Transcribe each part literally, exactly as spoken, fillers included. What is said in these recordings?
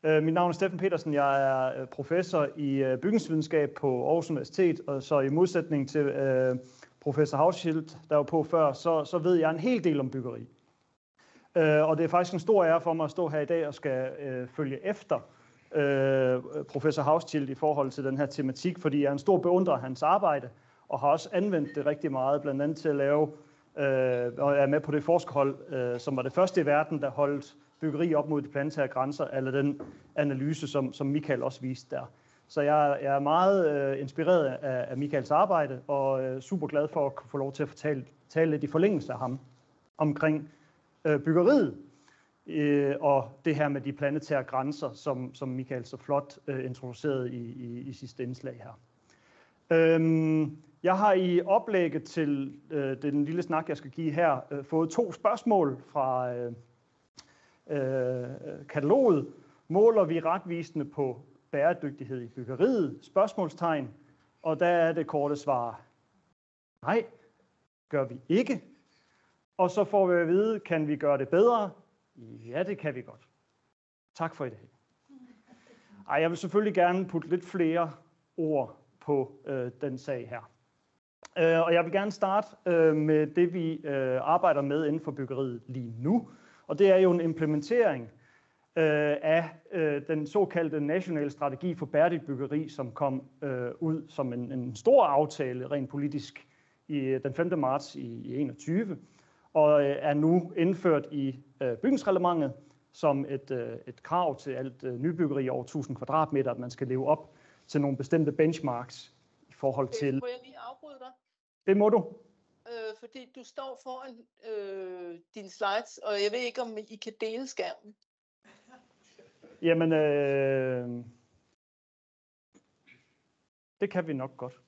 Mit navn er Steffen Petersen. Jeg er professor i bygningsvidenskab på Aarhus Universitet, og så i modsætning til øh, professor Hauschild, der var på før, så, så ved jeg en hel del om byggeri. Øh, og det er faktisk en stor ære for mig at stå her i dag og skal øh, følge efter øh, professor Hauschild i forhold til den her tematik, fordi jeg er en stor beundrer af hans arbejde, og har også anvendt det rigtig meget, blandt andet til at lave, øh, og er med på det forskerhold, øh, som var det første i verden, der holdt byggeri op mod de planetære grænser, eller den analyse, som, som Michael også viste der. Så jeg, jeg er meget øh, inspireret af, af Michaels arbejde, og øh, super glad for at få lov til at fortælle, tale lidt i forlængelse af ham omkring øh, byggeriet, øh, og det her med de planetære grænser, som, som Michael så flot øh, introducerede i, i, i sidste indslag her. Øhm, jeg har i oplægget til øh, den lille snak, jeg skal give her, øh, fået to spørgsmål fra øh, øh, kataloget. Måler vi retvisende på bæredygtighed i byggeriet? Spørgsmålstegn. Og der er det korte svar: nej, gør vi ikke. Og så får vi at vide, kan vi gøre det bedre? Ja, det kan vi godt. Tak for i dag. Ej, jeg vil selvfølgelig gerne putte lidt flere ord på øh, den sag her. Øh, og jeg vil gerne starte øh, med det, vi øh, arbejder med inden for byggeriet lige nu. Og det er jo en implementering øh, af øh, den såkaldte nationale strategi for bæredygtigt byggeri, som kom øh, ud som en, en stor aftale rent politisk i den femte marts i, i enogtyve, og øh, er nu indført i øh, bygningsreglementet som et, øh, et krav til alt øh, nybyggeri over tusind kvadratmeter, at man skal leve op til nogle bestemte benchmarks i forhold til... Må jeg lige afbryde dig? Det må du. Øh, fordi du står foran øh, dine slides, og jeg ved ikke, om I kan dele skærmen. Jamen, øh, det kan vi nok godt.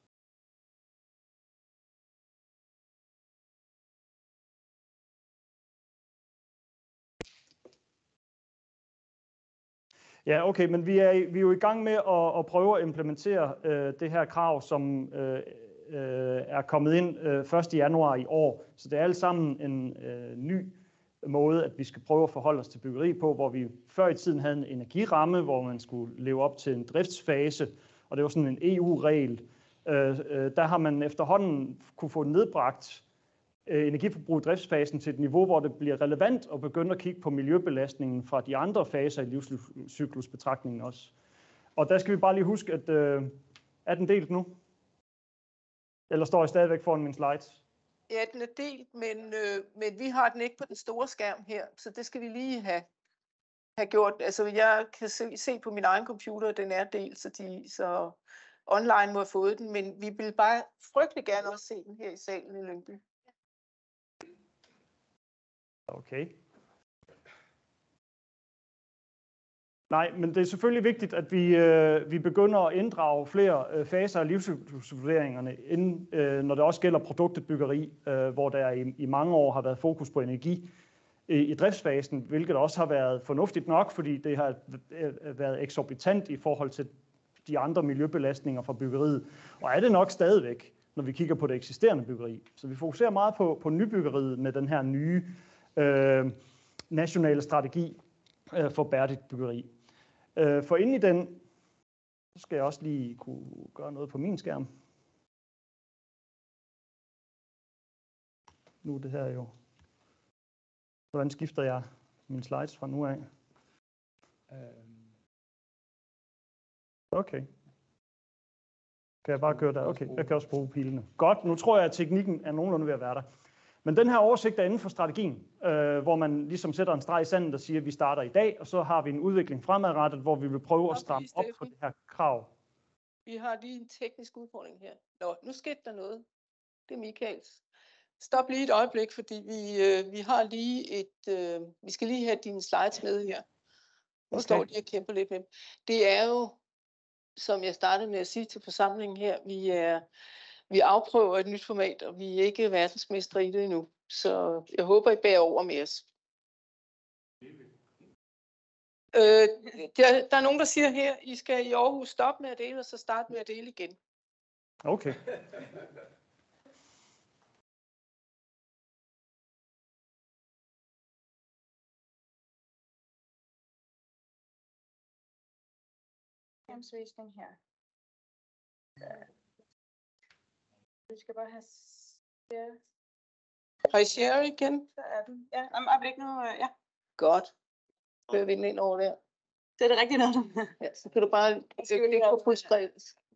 Ja, okay, men vi er, vi er jo i gang med at, at prøve at implementere øh, det her krav, som øh, øh, er kommet ind øh, første januar i år. Så det er alt sammen en øh, ny måde, at vi skal prøve at forholde os til byggeri på, hvor vi før i tiden havde en energiramme, hvor man skulle leve op til en driftsfase, og det var sådan en E U-regel. Øh, øh, der har man efterhånden kunne få nedbragt energiforbrug i driftsfasen til et niveau, hvor det bliver relevant at begynde at kigge på miljøbelastningen fra de andre faser i livscyklusbetragtningen også. Og der skal vi bare lige huske, at øh, er den delt nu? Eller står jeg stadigvæk foran min slides? Ja, den er delt, men, øh, men vi har den ikke på den store skærm her, så det skal vi lige have, have gjort. Altså, jeg kan se, se på min egen computer, at den er delt, så, de, så online må have fået den, men vi vil bare frygtelig gerne også se den her i salen i Lyngby. Okay. Nej, men det er selvfølgelig vigtigt, at vi, øh, vi begynder at inddrage flere øh, faser af livscyklusvurderingerne, inden, øh, når det også gælder produktet byggeri, øh, hvor der i, i mange år har været fokus på energi i, i driftsfasen, hvilket også har været fornuftigt nok, fordi det har været eksorbitant i forhold til de andre miljøbelastninger fra byggeriet. Og er det nok stadigvæk, når vi kigger på det eksisterende byggeri. Så vi fokuserer meget på, på nybyggeriet med den her nye øh, nationale strategi øh, for bæredygtigt byggeri. Øh, for inde i den, så skal jeg også lige kunne gøre noget på min skærm. Nu er det her jo. Hvordan skifter jeg mine slides fra nu af? Okay. Kan jeg bare køre der? Okay, jeg kan også bruge pilene. Godt, nu tror jeg, at teknikken er nogenlunde ved at være der. Men den her oversigt er inden for strategien, øh, hvor man ligesom sætter en streg i sandet og siger, at vi starter i dag, og så har vi en udvikling fremadrettet, hvor vi vil prøve at stramme op på det her krav. Vi har lige en teknisk udfordring her. Nå, nu skete der noget. Det er Michaels. Stop lige et øjeblik, fordi vi, øh, vi har lige et, øh, vi skal lige have dine slides med her. Nu okay. Står de og kæmper lidt med dem. Det er jo, som jeg startede med at sige til forsamlingen her, vi er Vi afprøver et nyt format, og vi er ikke verdensmestre i det endnu. Så jeg håber, I bærer over med os. Øh, der, der er nogen, der siger her, I skal i Aarhus stoppe med at dele, og så starte med at dele igen. Okay. skærmsvisning her. Du skal bare have share. Har I share igen? Så er den. Ja, om øjeblik nu. Ja. Godt. Kører vi den ind over der. Så er det rigtigt noget. Ja, så kan du bare klikke på fuldskrevet.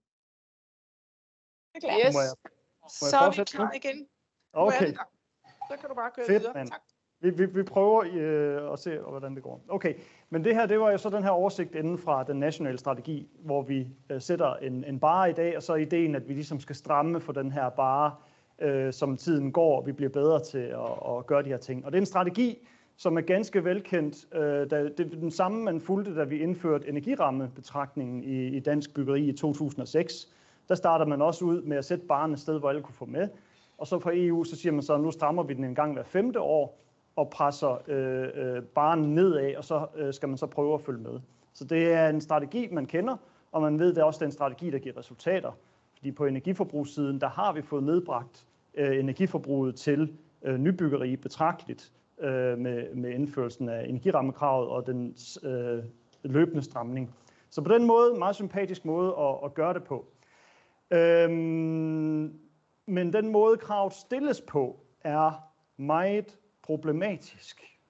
Yes. Må jeg, må jeg Så er vi fortsætte klar nu? igen. Okay, Så kan du bare køre fedt, videre. mand. Tak. Vi, vi, vi prøver øh, at se, hvordan det går. Okay, men det her, det var jo så den her oversigt inden fra den nationale strategi, hvor vi øh, sætter en, en barre i dag, og så er ideen, at vi ligesom skal stramme for den her barre, øh, som tiden går, og vi bliver bedre til at, at gøre de her ting. Og det er en strategi, som er ganske velkendt. Øh, da, det er den samme, man fulgte, da vi indførte energirammebetragtningen i, i dansk byggeri i to tusind og seks. Der starter man også ud med at sætte barren et sted, hvor alle kunne få med. Og så fra E U, så siger man så, at nu strammer vi den en gang hver femte år, og presser øh, øh, barren nedad, og så øh, skal man så prøve at følge med. Så det er en strategi, man kender, og man ved, det er også den strategi, der giver resultater. Fordi på energiforbrugssiden, der har vi fået nedbragt øh, energiforbruget til øh, nybyggeri betragteligt øh, med, med indførelsen af energirammekravet og den øh, løbende stramning. Så på den måde, meget sympatisk måde at, at gøre det på. Øhm, men den måde, kravet stilles på, er meget problematisk.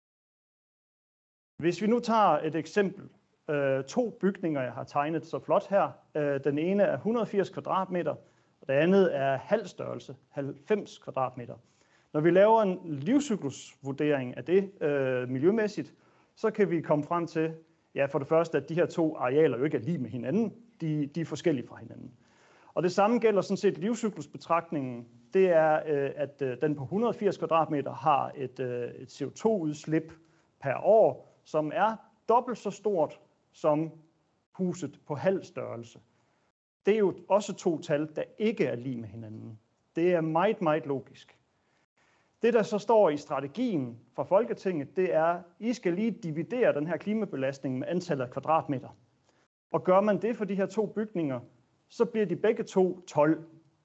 Hvis vi nu tager et eksempel, øh, to bygninger, jeg har tegnet så flot her. Øh, den ene er et hundrede og firs kvadratmeter, og det andet er halv størrelse, halvfems kvadratmeter. Når vi laver en livscyklusvurdering af det øh, miljømæssigt, så kan vi komme frem til, ja, for det første, at de her to arealer jo ikke er lige med hinanden, de, de er forskellige fra hinanden. Og det samme gælder sådan set livscyklusbetragtningen. Det er, at den på et hundrede og firs kvadratmeter har et, et C O to udslip per år, som er dobbelt så stort som huset på halv størrelse. Det er jo også to tal, der ikke er lige med hinanden. Det er meget, meget logisk. Det, der så står i strategien fra Folketinget, det er, at I skal lige dividere den her klimabelastning med antallet af kvadratmeter. Og gør man det for de her to bygninger, så bliver de begge to tolv.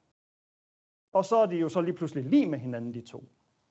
Og så er de jo så lige pludselig lige med hinanden, de to.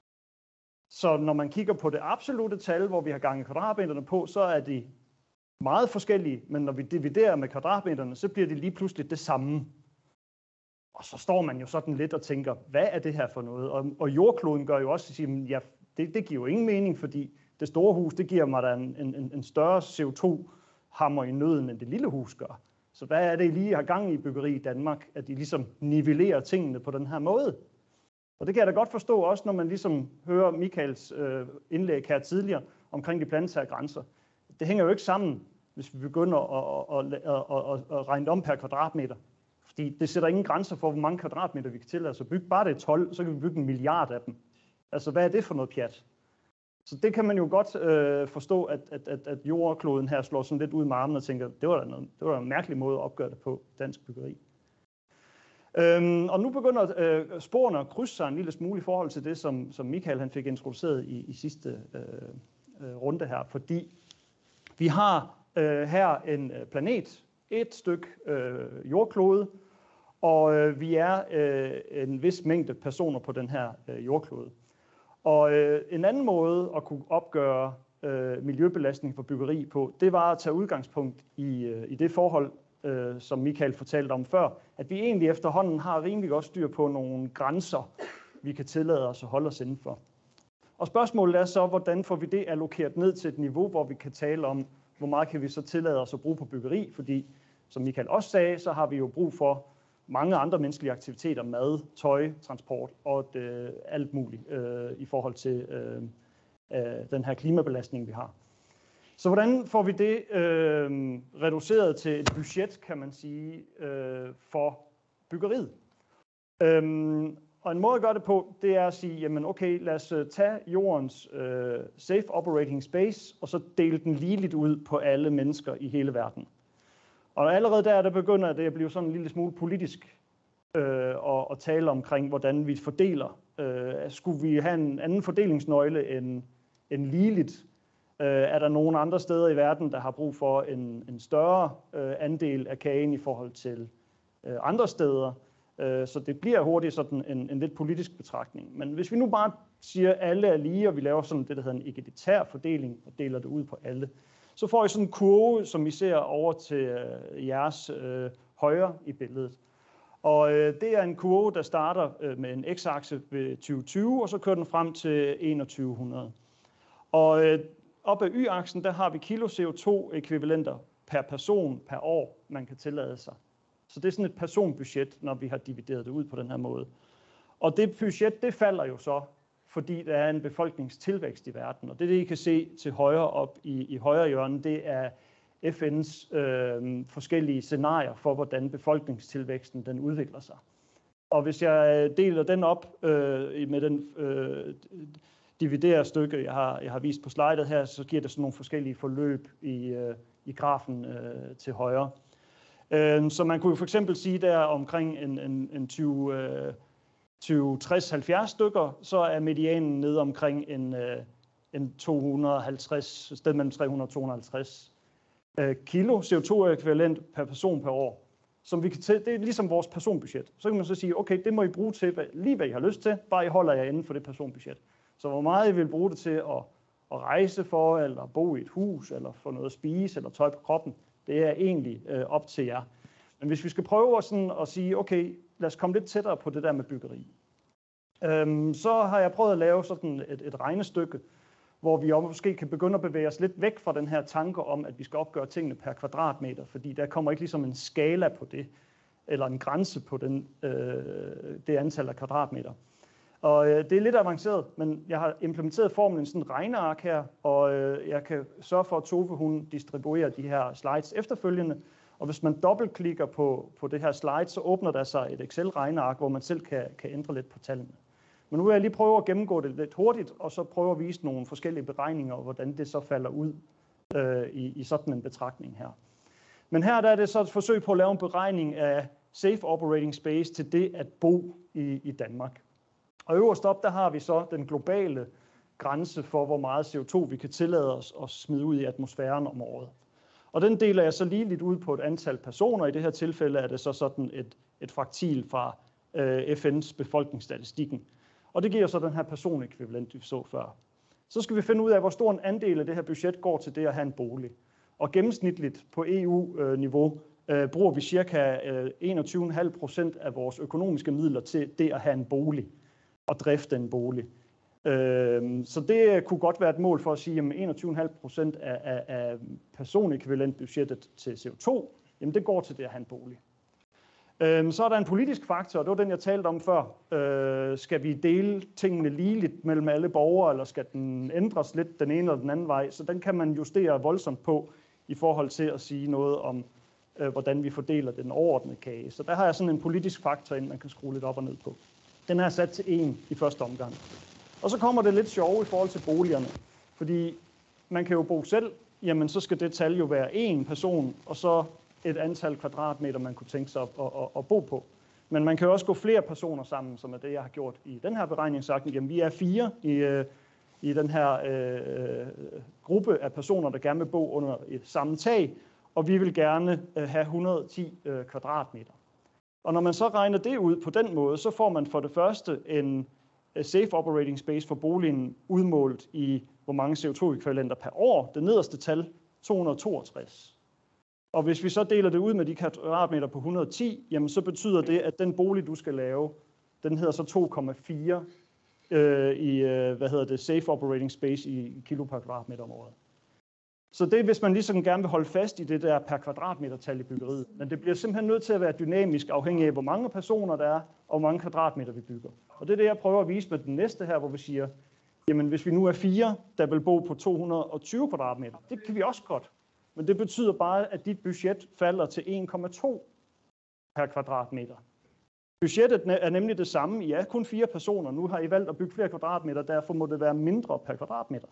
Så når man kigger på det absolute tal, hvor vi har ganget kvadratmeterne på, så er de meget forskellige, men når vi dividerer med kvadratmeterne, så bliver det lige pludselig det samme. Og så står man jo sådan lidt og tænker, hvad er det her for noget? Og, og jordkloden gør jo også, at sige, ja, det, det giver jo ingen mening, fordi det store hus, det giver mig da en, en, en større C O to hammer i nøden, end det lille hus gør. Så hvad er det, I lige har gang i byggeri i Danmark, at I ligesom nivellerer tingene på den her måde? Og det kan jeg da godt forstå også, når man ligesom hører Michaels øh, indlæg her tidligere omkring de planetære grænser. Det hænger jo ikke sammen, hvis vi begynder at, at, at, at, at regne om per kvadratmeter. Fordi det sætter ingen grænser for, hvor mange kvadratmeter vi kan tillade os at bygge. Bare det er tolv, så kan vi bygge en milliard af dem. Altså, hvad er det for noget pjat? Så det kan man jo godt øh, forstå, at, at, at, at jordkloden her slår sådan lidt ud med armen og tænker, det var da noget, det var en mærkelig måde at opgøre det på dansk byggeri. Øhm, og nu begynder øh, sporene at krydse sig en lille smule i forhold til det, som, som Michael han fik introduceret i, i sidste øh, øh, runde her. Fordi vi har øh, her en planet, et stykke øh, jordklode, og øh, vi er øh, en vis mængde personer på den her øh, jordklode. Og øh, en anden måde at kunne opgøre øh, miljøbelastning for byggeri på, det var at tage udgangspunkt i, øh, i det forhold, øh, som Michael fortalte om før, at vi egentlig efterhånden har rimelig godt styr på nogle grænser, vi kan tillade os at holde os indenfor. Og spørgsmålet er så, hvordan får vi det allokeret ned til et niveau, hvor vi kan tale om, hvor meget kan vi så tillade os at bruge på byggeri, fordi som Michael også sagde, så har vi jo brug for mange andre menneskelige aktiviteter, mad, tøj, transport og det, alt muligt øh, i forhold til øh, øh, den her klimabelastning, vi har. Så hvordan får vi det øh, reduceret til et budget, kan man sige, øh, for byggeriet? Øhm, og en måde at gøre det på, det er at sige, jamen okay, lad os tage jordens øh, safe operating space, og så dele den ligeligt ud på alle mennesker i hele verden. Og allerede der, der begynder det at blive sådan en lille smule politisk øh, og, og tale omkring, hvordan vi fordeler. Øh, skulle vi have en anden fordelingsnøgle end, end ligeligt? Øh, er der nogle andre steder i verden, der har brug for en, en større øh, andel af kagen i forhold til øh, andre steder? Øh, så det bliver hurtigt sådan en, en lidt politisk betragtning. Men hvis vi nu bare siger, at alle er lige, og vi laver sådan det, der hedder en egalitær fordeling, og deler det ud på alle, så får I sådan en kurve, som I ser over til øh, jeres øh, højre i billedet. Og øh, det er en kurve, der starter øh, med en x-akse ved tyve tyve, og så kører den frem til enogtyve hundrede. Og øh, op ad y-aksen, der har vi kilo C O to ekvivalenter per person per år, man kan tillade sig. Så det er sådan et personbudget, når vi har divideret det ud på den her måde. Og det budget, det falder jo så, fordi der er en befolkningstilvækst i verden. Og det, det I kan se til højre op i, i højre hjørne, det er F N's øh, forskellige scenarier for, hvordan befolkningstilvæksten den udvikler sig. Og hvis jeg deler den op øh, med den øh, dividerer stykke, jeg har, jeg har vist på slidet her, så giver det sådan nogle forskellige forløb i, øh, i grafen øh, til højre. Øh, så man kunne jo for eksempel sige der omkring en, en, en tyve tres halvfjerds stykker, så er medianen nede omkring en, øh, en to hundrede og halvtreds, sted mellem tre hundrede og to hundrede og halvtreds øh, kilo C O to ekvivalent per person per år. Som vi kan til, det er ligesom vores personbudget. Så kan man så sige, okay, det må I bruge til hvad, lige hvad I har lyst til, bare I holder jer inden for det personbudget. Så hvor meget I vil bruge det til at, at rejse for, eller bo i et hus, eller få noget at spise, eller tøj på kroppen, det er egentlig øh, op til jer. Men hvis vi skal prøve sådan at sige, okay, lad os komme lidt tættere på det der med byggeri. Øhm, så har jeg prøvet at lave sådan et, et regnestykke, hvor vi måske kan begynde at bevæge os lidt væk fra den her tanke om, at vi skal opgøre tingene per kvadratmeter, fordi der kommer ikke ligesom en skala på det, eller en grænse på den, øh, det antal af kvadratmeter. Og øh, det er lidt avanceret, men jeg har implementeret formlen i sådan en regneark her, og øh, jeg kan sørge for, at Tove hun distribuerer de her slides efterfølgende. Og hvis man dobbeltklikker på, på det her slide, så åbner der sig et Excel-regneark, hvor man selv kan, kan ændre lidt på tallene. Men nu vil jeg lige prøve at gennemgå det lidt hurtigt, og så prøve at vise nogle forskellige beregninger, og hvordan det så falder ud øh, i, i sådan en betragtning her. Men her der er det så et forsøg på at lave en beregning af safe operating space til det at bo i, i Danmark. Og øverst op, der har vi så den globale grænse for, hvor meget C O to vi kan tillade os at smide ud i atmosfæren om året. Og den deler jeg så lige lidt ud på et antal personer. I det her tilfælde er det så sådan et, et fraktil fra øh, F N's befolkningsstatistikken. Og det giver så den her personekvivalent, vi så før. Så skal vi finde ud af, hvor stor en andel af det her budget går til det at have en bolig. Og gennemsnitligt på E U-niveau øh, bruger vi ca. Øh, enogtyve komma fem procent af vores økonomiske midler til det at have en bolig og drifte en bolig. Øh, så det kunne godt være et mål for at sige, at enogtyve komma fem procent af, af, af personekvivalentbudgettet til C O to, jamen det går til det at have en bolig. Så er der en politisk faktor, og det var den, jeg talte om før. Øh, skal vi dele tingene ligeligt mellem alle borgere, eller skal den ændres lidt den ene eller den anden vej? Så den kan man justere voldsomt på i forhold til at sige noget om, øh, hvordan vi fordeler den overordnede kage. Så der har jeg sådan en politisk faktor ind, man kan skrue lidt op og ned på. Den er sat til en i første omgang. Og så kommer det lidt sjove i forhold til boligerne. Fordi man kan jo bo selv, jamen så skal det tal jo være en person, og så et antal kvadratmeter, man kunne tænke sig at, at, at, at bo på. Men man kan også gå flere personer sammen, som er det, jeg har gjort i den her beregning. Sagt, jamen, vi er fire i, i den her øh, gruppe af personer, der gerne vil bo under et samme tag, og vi vil gerne øh, have et hundrede og ti øh, kvadratmeter. Og når man så regner det ud på den måde, så får man for det første en safe operating space for boligen udmålt i, hvor mange C O to ekvivalenter per år. Det nederste tal, to hundrede og toogtres. Og hvis vi så deler det ud med de kvadratmeter på et hundrede og ti, jamen så betyder det, at den bolig, du skal lave, den hedder så to komma fire øh, i øh, hvad hedder det, safe operating space i kilo per kvadratmeter om året. Så det er, hvis man ligesom gerne vil holde fast i det der per kvadratmeter-tal i byggeriet. Men det bliver simpelthen nødt til at være dynamisk, afhængig af, hvor mange personer der er, og hvor mange kvadratmeter vi bygger. Og det er det, jeg prøver at vise med den næste her, hvor vi siger, jamen hvis vi nu er fire, der vil bo på to hundrede og tyve kvadratmeter, det kan vi også godt. Men det betyder bare, at dit budget falder til en komma to per kvadratmeter. Budgettet er nemlig det samme. I er kun fire personer. Nu har I valgt at bygge flere kvadratmeter, derfor må det være mindre per kvadratmeter.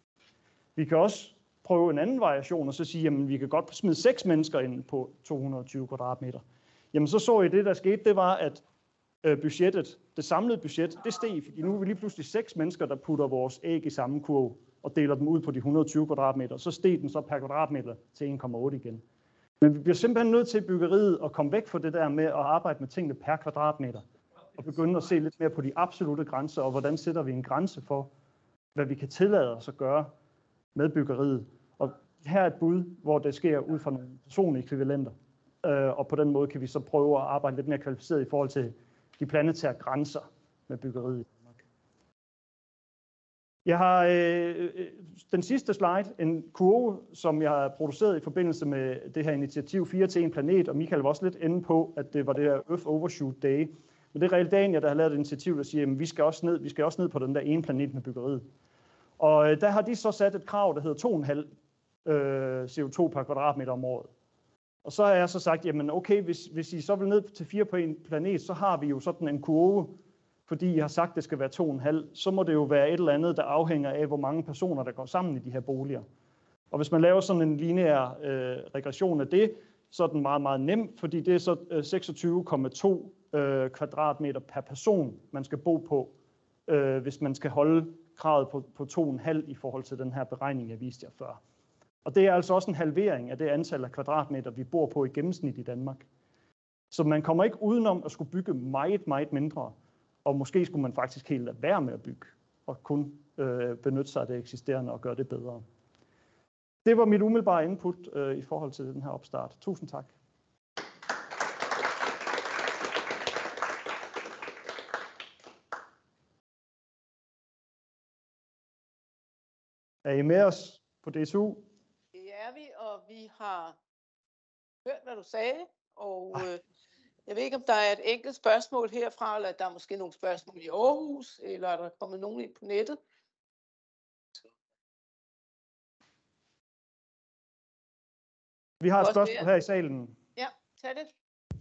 Vi kan også prøve en anden variation og så sige, at vi kan godt smide seks mennesker ind på to hundrede og tyve kvadratmeter. Jamen så så I det, der skete, det var, at budgettet, det samlede budget, det steg, fordi nu er vi lige pludselig seks mennesker, der putter vores æg i samme kurv og deler dem ud på de et hundrede og tyve kvadratmeter, så steg den så per kvadratmeter til en komma otte igen. Men vi bliver simpelthen nødt til byggeriet at komme væk fra det der med at arbejde med tingene per kvadratmeter, og begynde at se lidt mere på de absolute grænser, og hvordan sætter vi en grænse for, hvad vi kan tillade os at gøre med byggeriet. Og her er et bud, hvor det sker ud fra nogle personlige ekvivalenter. Øh, og på den måde kan vi så prøve at arbejde lidt mere kvalificeret i forhold til de planetære grænser med byggeriet i Danmark. Jeg har øh, den sidste slide, en kurve, som jeg har produceret i forbindelse med det her initiativ fire til en planet, og Michael var også lidt inde på, at det var det her Earth Overshoot Day. Men det er Realdania, der har lavet et initiativ, der siger, at vi skal også ned, vi skal også ned på den der ene planet med byggeriet. Og øh, der har de så sat et krav, der hedder to komma fem øh, C O to per kvadratmeter om året. Og så har jeg så sagt, jamen okay, hvis, hvis I så vil ned til fire på en planet, så har vi jo sådan en kurve, fordi I har sagt, at det skal være to komma fem, så må det jo være et eller andet, der afhænger af, hvor mange personer, der går sammen i de her boliger. Og hvis man laver sådan en lineær øh, regression af det, så er den meget, meget nem, fordi det er så øh, seksogtyve komma to øh, kvadratmeter per person, man skal bo på, øh, hvis man skal holde kravet på, på to komma fem i forhold til den her beregning, jeg viste jer før. Og det er altså også en halvering af det antal af kvadratmeter, vi bor på i gennemsnit i Danmark. Så man kommer ikke udenom at skulle bygge meget, meget mindre, og måske skulle man faktisk helt lade være med at bygge, og kun øh, benytte sig af det eksisterende og gøre det bedre. Det var mit umiddelbare input øh, i forhold til den her opstart. Tusind tak. Er I med os på D S U? Det er vi, og vi har hørt, hvad du sagde, og øh, jeg ved ikke, om der er et enkelt spørgsmål herfra, eller der er måske nogle spørgsmål i Aarhus, eller er der kommet nogen ind på nettet? Vi har et spørgsmål her i salen. Ja, tag det.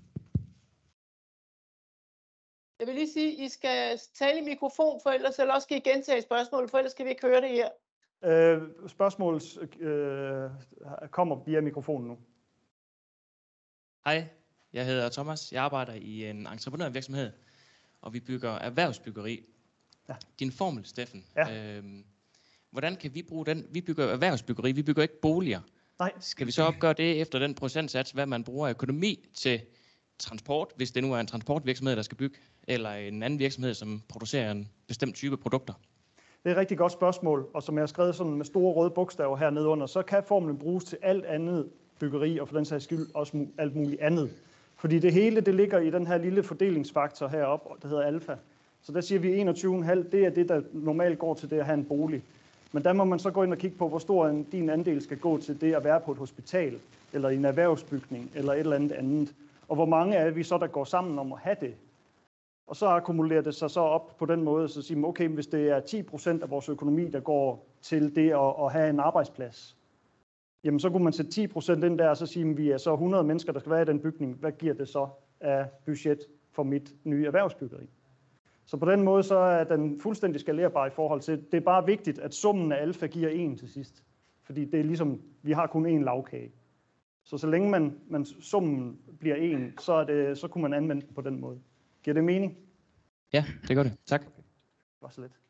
Jeg vil lige sige, at I skal tale i mikrofon, for ellers, eller også skal I gentage spørgsmålet, for ellers skal vi ikke høre det her. Øh, spørgsmålet øh, kommer via mikrofonen nu. Hej, jeg hedder Thomas. Jeg arbejder i en entreprenørvirksomhed, og vi bygger erhvervsbyggeri. Ja. Din formel, Steffen. Ja. Øh, hvordan kan vi bruge den? Vi bygger erhvervsbyggeri, vi bygger ikke boliger. Nej. Skal vi så opgøre det efter den procentsats, hvad man bruger økonomi til transport, hvis det nu er en transportvirksomhed, der skal bygge, eller en anden virksomhed, som producerer en bestemt type produkter? Det er et rigtig godt spørgsmål, og som jeg har skrevet sådan med store røde bogstaver hernede under, så kan formlen bruges til alt andet byggeri, og for den sags skyld også alt muligt andet. Fordi det hele, det ligger i den her lille fordelingsfaktor heroppe, der hedder alfa. Så der siger vi enogtyve komma fem, det er det, der normalt går til det at have en bolig. Men der må man så gå ind og kigge på, hvor stor en, din andel skal gå til det at være på et hospital, eller i en erhvervsbygning, eller et eller andet andet. Og hvor mange er vi så, der går sammen om at have det? Og så akkumulerer det sig så op på den måde, så siger man, okay, hvis det er ti procent af vores økonomi, der går til det at, at have en arbejdsplads, jamen så kunne man sætte ti procent ind der, og så sige, at vi er så hundrede mennesker, der skal være i den bygning. Hvad giver det så af budget for mit nye erhvervsbyggeri? Så på den måde så er den fuldstændig skalerbar i forhold til, det er bare vigtigt, at summen af alfa giver en til sidst. Fordi det er ligesom, vi har kun én lavkage. Så så længe man, man summen bliver en, så, er det, så kunne man anvende den på den måde. Giver det mening? Ja, det gør det. Tak. Det var så lidt.